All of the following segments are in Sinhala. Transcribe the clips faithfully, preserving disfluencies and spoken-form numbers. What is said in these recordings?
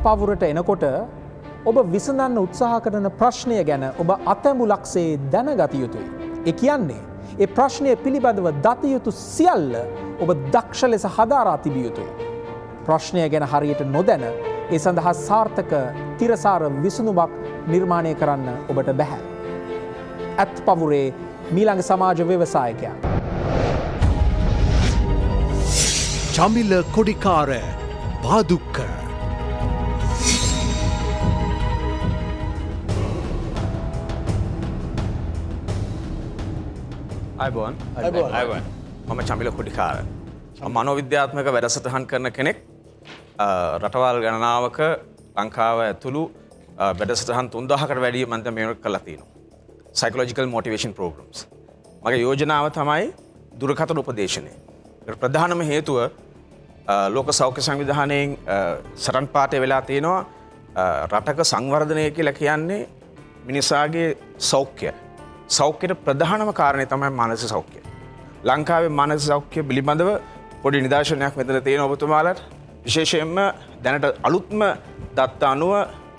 පවුරට එනකොට ඔබ විසඳන්න උත්සාහ කරන ප්‍රශ්නය ගැන ඔබ අතැඹුලක්සේ දැනගත යුතුයි. ඒ කියන්නේ ඒ ප්‍රශ්නය පිළිබඳව දත යුතු සියල්ල ඔබ දක්ෂ ලෙස හදාරා තිබිය යුතුයි. ප්‍රශ්නය ගැන හරියට නොදැන ඒ සඳහා සාර්ථක තිරසාර විසඳුමක් නිර්මාණය කරන්න ඔබට බැහැ. ඇත් පවුරේ මීළඟ සමාජ ව්‍යවසායකයා. චමිල කොඩිකාර බාදුක්ක. අයිබෝන් අයිබෝන් මම චමිල කොඩිකාර. මනෝවිද්‍යාත්මක වැඩසටහන් කරන කෙනෙක්. රටවල් ගණනාවක ලංකාව ඇතුළු වැඩසටහන් තුන්දාහකට වැඩිය මම දැන් මේක කරලා තියෙනවා. Psychological motivation programs. මගේ යෝජනාව තමයි දුරකථන උපදේශනය. ඒකට ප්‍රධානම හේතුව ලෝක සෞඛ්‍ය සංවිධානයෙන් සටන් පාඨය වෙලා තියෙනවා රටක සංවර්ධනය කියලා කියන්නේ මිනිසාගේ සෞඛ්‍ය. සෞඛ්‍යයට ප්‍රධානම කාරණය තමයි මානසික සෞඛ්‍යය. ලංකාවේ මානසික සෞඛ්‍ය පිළිබඳව පොඩි නිදර්ශනයක් මෙතන තියෙනවා ඔබතුමාලට. විශේෂයෙන්ම දැනට අලුත්ම දත්ත අනුව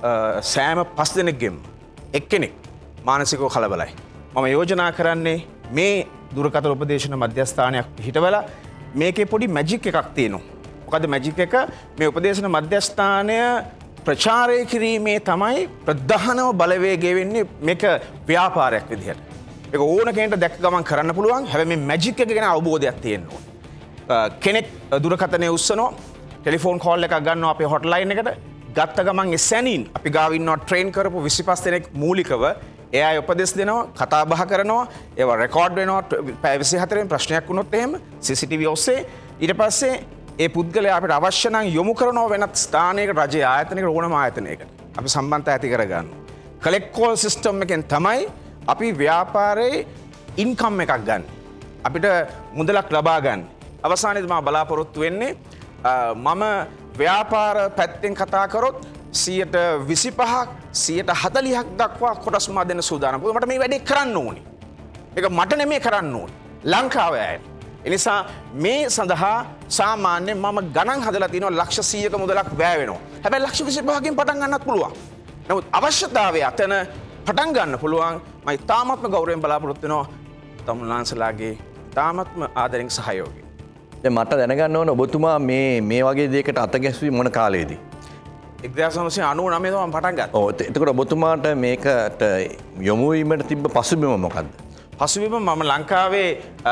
සෑම පස් දෙනෙක්ගෙන් එක්කෙනෙක් මානසිකව කලබලයි. මම යෝජනා කරන්නේ මේ දුරකථන උපදේශන මධ්‍යස්ථානයක් පිහිටවලා මේකේ පොඩි මැජික් එකක් තියෙනවා. මොකද මැජික් එක මේ උපදේශන මධ්‍යස්ථානය ප්‍රචාරය කිරීමේ තමයි ප්‍රධානම බලවේගය වෙන්නේ මේක ව්‍යාපාරයක් විදිහට. ඒක ඕන කෙනෙක්ට දැක්ක ගමන් කරන්න පුළුවන්. හැබැයි මේ මැජික් එක ගැන අවබෝධයක් තියෙන්න ඕන. කෙනෙක් දුරකථනයේ උස්සනවා ටෙලිෆෝන් කෝල් එකක් ගන්නවා අපේ හොට්ලයින් එකට. ගත්ත ගමන් ඒ සැනින් අපි ගාව ඉන්නවා ට්‍රේන් කරපු විසිපස් දෙනෙක් මූලිකව එයා උපදෙස් දෙනවා කතා බහ කරනවා ඒවා රෙකෝඩ් වෙනවා පැය විසිහතරෙන් ප්‍රශ්නයක් වුණොත් එහෙම සී සී ටී වී ඔස්සේ ඊට පස්සේ ඒ පුද්ගලයා අපිට අවශ්‍ය නම් යොමු කරනවා වෙනත් ස්ථානයකට රජයේ ආයතනයකට ඕනම ආයතනයකට අපි සම්බන්ධතා ඇති කරගන්නවා කලෙක්ට් කෝල් සිස්ටම් එකෙන් තමයි අපි ව්‍යාපාරයේ ඉන්කම් එකක් ගන්න අපිට මුදලක් ලබා ගන්න අවසානයේදී මම බලාපොරොත්තු වෙන්නේ මම ව්‍යාපාර පැත්තෙන් කතා කරොත් සියයට විසිපහක් සියයට හතලිහක් දක්වා කොටස් මා දෙන්න සූදානම්. මට මේ වැඩේ කරන්න ඕනේ. මේක මට නෙමෙයි කරන්න ඕනේ. ලංකාවේ අය. ඒ නිසා මේ සඳහා සාමාන්‍යයෙන් මම ගණන් හදලා තිනවා ලක්ෂ සීයක මුදලක් වැය වෙනවා. හැබැයි ලක්ෂ විසිපහකින් පටන් ගන්නත් පුළුවන්. නමුත් අවශ්‍යතාවය අතන පටන් ගන්න පුළුවන්. මම තාමත්ම ගෞරවයෙන් බලාපොරොත්තු වෙනවා තමුන්ලාන්සලාගේ තාමත්ම ආදරෙන් සහයෝගය. දැන් මට දැනගන්න ඕන ඔබතුමා මේ මේ වගේ දෙයකට අත ගැසුවේ මොන කාලේදී? එක්දහස් නවසිය අනූ නවය තමයි පටන් ගත්තේ. ඔව් එතකොට ඔබතුමාට මේකට යොමු වීමට තිබ්බ පසුබිම මොකද්ද? පසුබිම මම ලංකාවේ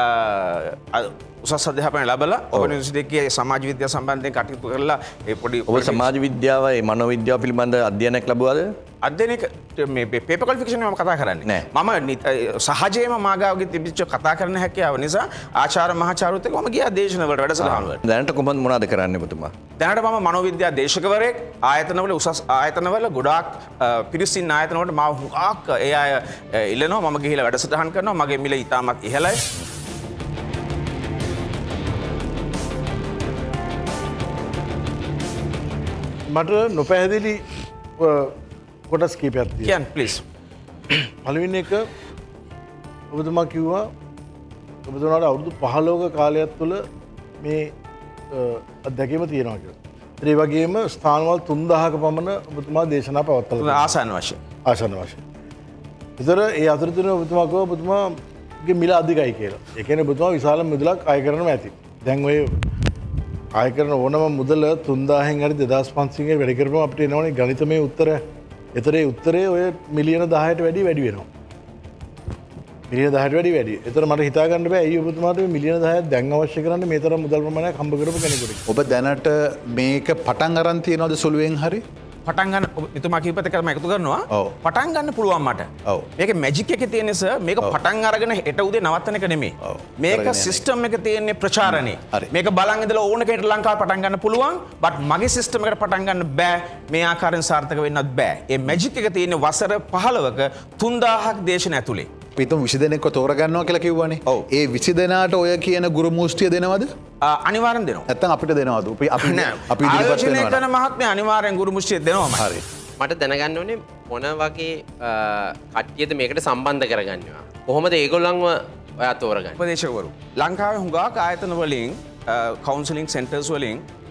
උසස් අධ්‍යාපනය ලැබලා ඕපන් යුනිවර්සිටි එකේ සමාජ විද්‍යාව සම්බන්ධයෙන් කටයුතු කරලා ඒ පොඩි ඔබ සමාජ විද්‍යාව ඒ මනෝවිද්‍යාව පිළිබඳ අධ්‍යයනයක් ලැබුවාද? අධ්‍යයනයක මේ පේපර් ක්වොලිෆිකේෂන් එක මම කතා කරන්නේ නෑ. මම සහජයෙන්ම මාගාවගේ තිබිච්ච කතා කරන හැකියාව නිසා ආචාර්ය මහාචාර්යවරුත් එක්ක මම ගියා දේශන වලට වැඩසටහන් වලට. දැනට කොහොමද මොනවද කරන්නේ ඔබතුමා? දැනට මම මනෝවිද්‍යා දේශකවරයෙක් ආයතනවල උසස් ආයතනවල ගොඩාක් පිරිස් ඉන්න ආයතනවලට මාව හුඟක් ඒ අය ඉල්ලනවා මම ගිහිල්ලා වැඩසටහන් කරනවා මගේ මිල ඉතාමත් ඉහළයි. මට නොපැහැදිලි කොටස් කීපයක් තියෙනවා. කියන්න ප්ලීස්. පළවෙනි එක ඔබතුමා කිව්වා ඔබතුමාට අවුරුදු පහළොවක කාලයක් තුළ මේ අත්දැකීම තියෙනවා කියලා. ඒ වගේම ස්ථානවල තුන්දාහක පමණ ඔබතුමා දේශනා පවත්වලා ආසන්න වශයෙන්. ආසන්න වශයෙන්. ඒතර ඒ අතරතුර ඔබතුමා කිව්වා ඔබතුමාගේ මිල අධිකයි කියලා. ඒ කියන්නේ ඔබතුමා විශාල මුදලක් අය කරනවා ඇති. දැන් ඔය ආය කරන ඕනම මුදල තුන්දාහෙන් හරි දෙදාස් පන්සීයෙන් වැඩි කරපුවම අපිට එනවනේ ගණිතමය උත්තරය. ඒතරේ උත්තරේ ඔය මිලියන දහයට වැඩි වැඩි වෙනවා. මිලියන දහයට වැඩි වැඩි. ඒතර මට හිතා ගන්න බෑ ඇයි ඔබතුමාට මේ මිලියන දහයක් දැන් අවශ්‍ය කරන්නේ මේ තරම් මුදල් ප්‍රමාණයක් හම්බ කරපු කෙනෙකුට. ඔබ දැනට මේක පටන් අරන් තියනවද සුළුවෙන් හරි? පටන් ගන්න එතුමා කීපත් එක්ක මම එකතු කරනවා. පටන් ගන්න පුළුවන් මට. ඔව්. මේකේ මැජික් එකේ තියෙන සර් මේක පටන් අරගෙන හෙට උදේ නවත්තන එක නෙමෙයි. මේක සිස්ටම් එක තියෙන්නේ ප්‍රචාරණේ. මේක බලන් ඉඳලා ඕන කෙනෙක් ලංකාවේ පටන් ගන්න පුළුවන්. බට් මගේ සිස්ටම් එකට පටන් ගන්න බෑ. මේ ආකාරයෙන් සාර්ථක වෙන්නත් බෑ. ඒ මැජික් එක තියෙන්නේ වසර පහළොවක තුන්දාහක් දේශන ඇතුලේ. පිටුම් විසි දෙනෙක්ව තෝරගන්නවා කියලා කිව්වනේ. ඔව්. ඒ විසි දෙනාට ඔය කියන ගුරු මුස්තිය දෙනවද? අනිවාර්යෙන් දෙනවා. නැත්තම් අපිට දෙනවද? අපි අපි අපි ඉදිරිපත් ආයෝජනය වෙනවා. කරන මහත්මයා අනිවාර්යෙන් ගුරු මුස්තිය දෙනවම. හරි. මට දැනගන්න ඕනේ මොන වගේ කට්ටියද මේකට සම්බන්ධ කරගන්නවා. කොහොමද ඒගොල්ලන්ව ඔයා තෝරගන්නේ? උපදේශකවරු. ලංකාවේ හුඟක් ආයතන වලින් කවුන්සලින් සෙන්ටර්ස් වලින්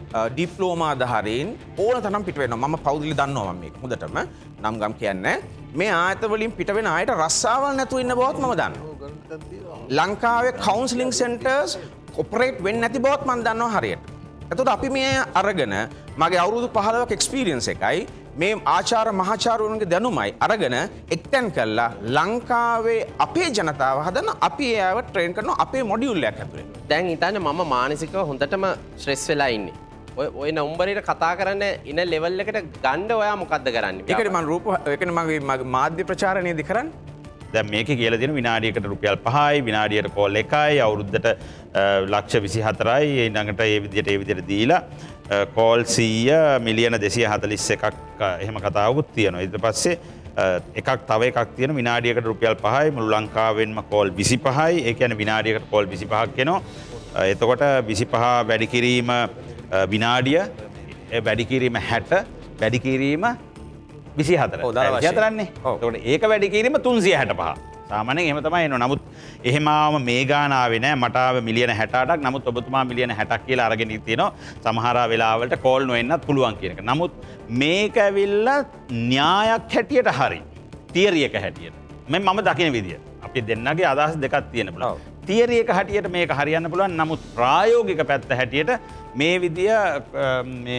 ඩිප්ලෝමා ධාරීන් ඕන තරම් පිට වෙනවා. මම පෞද්ගලික දන්නවා මම මේක හොඳටම නම් ගම් කියන්නේ මේ ආයත වලින් පිට වෙන අයට රස්සාවල් නැතුව ඉන්න බවත් මම දන්නවා. ලංකාවේ කවුන්සලින් සෙන්ටර්ස් ඔපරේට් වෙන්නේ නැති බවත් මම දන්නවා හරියට. එතකොට අපි මේ අරගෙන මගේ අවුරුදු පහළොවක එක්ස්පීරියන්ස් එකයි මේ ආචාර මහාචාර්යවරුන්ගේ දැනුමයි අරගෙන එක්තැන් කළා ලංකාවේ අපේ ජනතාව හදන අපි ඒව ට්‍රේන් කරන අපේ මොඩියුල් එකක් ඇතුලේ. දැන් හිතන්න මම මානසිකව හොඳටම ස්ට්‍රෙස් වෙලා ඉන්නේ. ඔය ඔය නම්බරේට කතා කරන්න ඉන ලෙවල් එකට ගන්න ඔයා මොකද්ද කරන්නේ? ඒකනේ මම රූප ඒකනේ මගේ මගේ මාධ්‍ය ප්‍රචාරණයේදී කරන්නේ. දැන් මේකේ කියලා දෙන විනාඩියකට රුපියල් පහයි විනාඩියට කෝල් එකයි අවුරුද්දට ලක්ෂ විසිහතරයි ඊළඟට ඒ විදිහට ඒ විදිහට දීලා කෝල් සීය මිලියන දෙසිය හතළිස් එකක් එහෙම කතාවකුත් තියෙනවා. ඊට පස්සේ එකක් තව එකක් තියෙන විනාඩියකට රුපියල් පහයි මුළු ලංකාවෙන්ම කෝල් විසිපහයි. ඒ කියන්නේ විනාඩියකට කෝල් විසිපහක් එනවා. එතකොට විසිපහ වැඩි කිරීම විනාඩිය වැඩි කිරීම හැට වැඩි කිරීම විසිහතර විසිහතරන්නේ. එතකොට ඒක වැඩි කිරීම තුන්සිය හැට පහ. සාමාන්‍යයෙන් එහෙම තමයි එනවා. නමුත් එහෙමම මේ ගාන ආවේ නැහැ. මට ආවේ මිලියන හැට අටක්. නමුත් ඔබතුමා මිලියන හැටක් කියලා අරගෙන තියෙනවා. සමහර වෙලාවලට කෝල් නොවෙන්නත් පුළුවන් කියන එක. නමුත් මේක ඇවිල්ලා න්‍යායක් හැටියට හරි. තියරි එක හැටියට. මේ මම දකින විදිය. අපි දෙන්නගේ අදහස් දෙකක් තියෙන පුළුවන්. තියරි එක හැටියට මේක හරියන්න පුළුවන්. නමුත් ප්‍රායෝගික පැත්ත හැටියට මේ විදිය මේ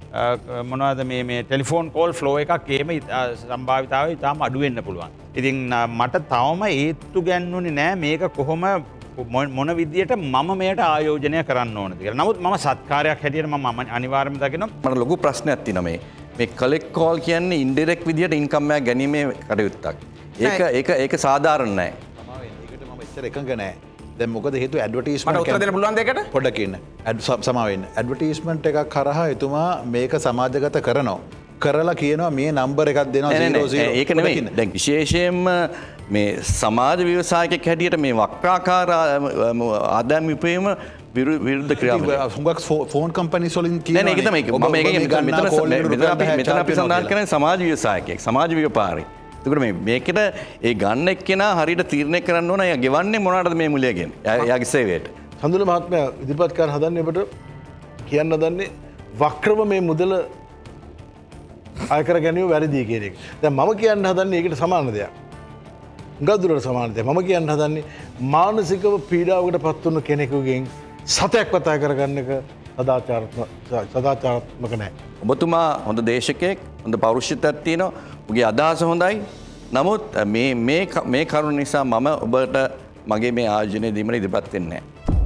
මොනවද මේ මේ ටෙලිෆෝන් කෝල් ෆ්ලෝ එකක් එහෙම සම්භාවිතාවය ඉතාම අඩු වෙන්න පුළුවන්. ඉතින් මට තවම ඒත්තු ගැන්වුනේ නෑ මේක කොහොම මොන විදියට මම මේකට ආයෝජනය කරන්න ඕනද කියලා. නමුත් මම සත්කාරයක් හැටියට මම අනිවාර්යයෙන්ම දකිනවා. මට ලොකු ප්‍රශ්නයක් තියෙනවා මේ මේ කලෙක්ට් කෝල් කියන්නේ ඉන්ඩිරෙක්ට් විදියට ඉන්කම් එකක් ගැනීමේ කටයුත්තක්. ඒක ඒක ඒක සාධාරණ නෑ. ඒකට මම ඉස්සර එකඟ නෑ. දැන් මොකද හේතුව ඇඩ්වර්ටයිස්මන්ට් මට උත්තර දෙන්න පුළුවන් දෙයකට පොඩ්ඩක් ඉන්න. සමාව වෙන්න. ඇඩ්වර්ටයිස්මන්ට් එකක් කරහා එතුමා මේක සමාජගත කරනවා. කරලා කියනවා මේ නම්බර් එකක් දෙනවා zero zero. ඒක නෙමෙයි. දැන් විශේෂයෙන්ම මේ සමාජ ව්‍යවසායකයෙක් හැටියට මේ වක්‍රාකාර ආදායම් විපරීම විරුද්ධ ක්‍රියාවලිය. හුඟක් ෆෝන් කම්පැනිස් වලින් කියනවා. නෑ නෑ ඒක තමයි. මම මේක මෙතන අපි මෙතන අපි සඳහන් කරන්නේ සමාජ ව්‍යවසායකයෙක්. සමාජ ව්‍යාපාරී. එතකොට මේ මේකට ඒ ගන්න එක්කෙනා හරියට තීරණය කරන්න ඕන එයා ගෙවන්නේ මොනවටද මේ මුලිය ගෙන්නේ. එයාගේ සේවයට. සඳුල මහත්මයා ඉදිරිපත් කරන්න හදන්නේ ඔබට කියන්න හදන්නේ වක්‍රව මේ මුදල අය කර ගැනීම වැරදි කියන එක. දැන් මම කියන්න හදන්නේ ඒකට සමාන දෙයක්. ගදුරට සමාන දෙයක්. මම කියන්න හදන්නේ මානසිකව පීඩාවකට පත් වුණු කෙනෙකුගෙන් සතයක් අය කරගන්න එක සදාචාරාත්මක සදාචාරාත්මක නැහැ. ඔබතුමා හොඳ දේශකයෙක්, හොඳ පෞරුෂත්වයක් තියෙනවා. ඔබගේ අදහස හොඳයි. නමුත් මේ මේ මේ කරුණ නිසා මම ඔබට මගේ මේ ආයෝජනය දීමට ඉදිරිපත් වෙන්නේ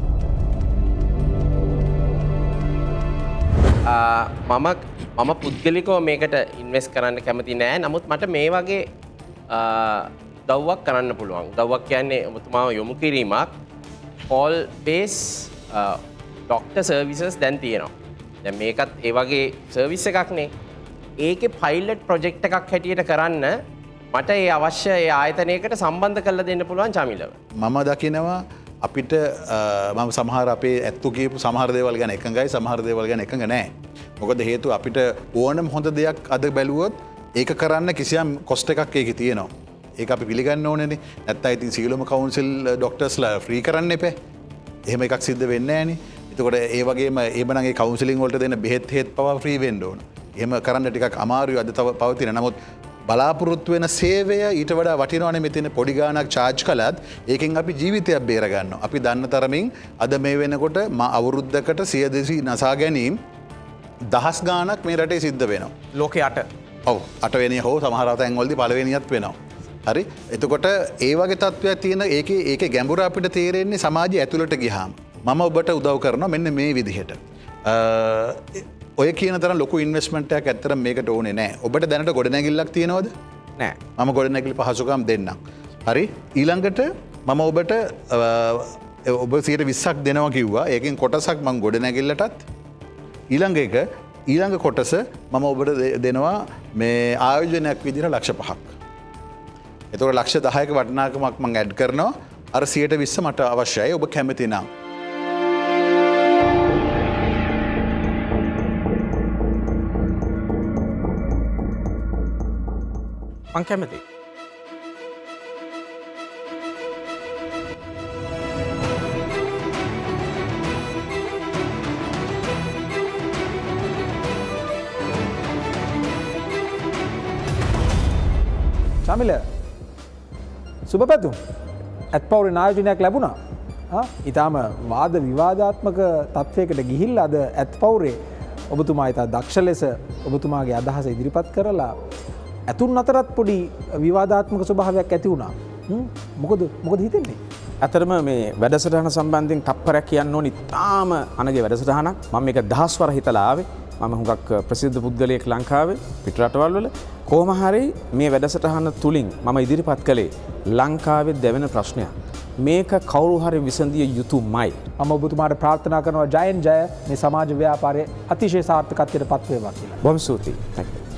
නැහැ. මම මම පුද්ගලිකව මේකට ඉන්වෙස්ට් කරන්න කැමති නෑ. නමුත් මට මේ වගේ උදව්වක් කරන්න පුළුවන්. උදව්වක් කියන්නේ ඔබතුමාව යොමු කිරීමක් කෝල් බේස් ඩොක්ටර් සර්විසස් දැන් තියෙනවා. දැන් මේකත් ඒ වගේ සර්විස් එකක්නේ. ඒකේ පයිලට් ප්‍රොජෙක්ට් එකක් හැටියට කරන්න මට ඒ අවශ්‍ය ඒ ආයතනයකට සම්බන්ධ කරලා දෙන්න පුළුවන් චමිලව. මම දකිනවා අපිට මම සමහර අපේ ඇත්තු කියපු සමහර දේවල් ගැන එකඟයි සමහර දේවල් ගැන එකඟ නැහැ. මොකද හේතුව අපිට ඕනම හොඳ දෙයක් අද බැලුවොත් ඒක කරන්න කිසියම් කොස්ට් එකක් ඒකේ තියෙනවා. ඒක අපි පිළිගන්න ඕනේනේ. නැත්නම් ඉතින් සීලම කවුන්සිල් ඩොක්ටර්ස්ලා ෆ්‍රී කරන්න එපේ. එහෙම එකක් සිද්ධ වෙන්නේ නැහනේ. එතකොට ඒ වගේම එහෙමනම් ඒ කවුන්සිලින් වලට දෙන බෙහෙත් හේත් පවා ෆ්‍රී වෙන්න ඕන. එහෙම කරන්න ටිකක් අමාරුයි අද තව පවතින. නමුත් බලාපොරොත්තු වෙන සේවය ඊට වඩා වටිනවනේ මෙතන පොඩි ගාණක් charge කළත් ඒකෙන් අපි ජීවිතයක් බේර ගන්නවා. අපි දන්න තරමින් අද මේ වෙනකොට අවුරුද්දකට සිය දෙසී නසා ගැනීම දහස් ගාණක් මේ රටේ සිද්ධ වෙනවා. ලෝකේ අට. ඔව් අටවෙනි හෝ සමහර තැන්වලදී පළවෙනියත් වෙනවා. හරි. එතකොට ඒ වගේ තත්ත්වයක් තියෙන ඒකේ ඒකේ ගැඹුර අපිට තේරෙන්නේ සමාජය ඇතුළට ගියාම. මම ඔබට උදව් කරනවා මෙන්න මේ විදිහට. ඔය කියන තරම් ලොකු ඉන්වෙස්ට්මන්ට් එකක් ඇත්තට මේකට ඕනේ නැහැ. ඔබට දැනට ගොඩනැගිල්ලක් තියෙනවද? නැහැ. මම ගොඩනැගිලි පහසුකම් දෙන්නම්. හරි. ඊළඟට මම ඔබට ඔබ සියයට විස්සක් දෙනවා කිව්වා. ඒකෙන් කොටසක් මම ගොඩනැගිල්ලටත් ඊළඟ එක ඊළඟ කොටස මම ඔබට දෙනවා මේ ආයෝජනයක් විදිහට ලක්ෂ පහක්. එතකොට ලක්ෂ දහයක වටිනාකමක් මම ඇඩ් කරනවා. අර සියයට විස්ස මට අවශ්‍යයි. ඔබ කැමති නම් මං කැමති. චමිල සුබ පැතුම් ඇත් පවුරේ නායෝජනයක් ලැබුණා. ඉතාම වාද විවාදාත්මක තත්ත්වයකට ගිහිල්ලා අද ඇත් පවුරේ ඔබතුමා ඉතා දක්ෂ ලෙස ඔබතුමාගේ අදහස ඉදිරිපත් කරලා ඇතුන් අතරත් පොඩි විවාදාත්මක ස්වභාවයක් ඇති වුණා. මොකද මොකද හිතෙන්නේ? ඇතරම මේ වැඩසටහන සම්බන්ධයෙන් තප්පරයක් කියන්න ඕනි තාම අනගේ වැඩසටහනක්. මම මේක දහස් වර හිතලා ආවේ. මම හුඟක් ප්‍රසිද්ධ පුද්ගලයෙක් ලංකාවේ පිටරටවල් වල. කොහොම හරි මේ වැඩසටහන තුලින් මම ඉදිරිපත් කළේ ලංකාවේ දැවෙන ප්‍රශ්නයක්. මේක කවුරු හරි විසඳිය යුතුමයි. මම ඔබතුමාට ප්‍රාර්ථනා කරනවා ජයෙන් ජය මේ සමාජ ව්‍යාපාරයේ අතිශය සාර්ථකත්වයට පත් වේවා කියලා. බොහොම ස්තුතියි. Thank you.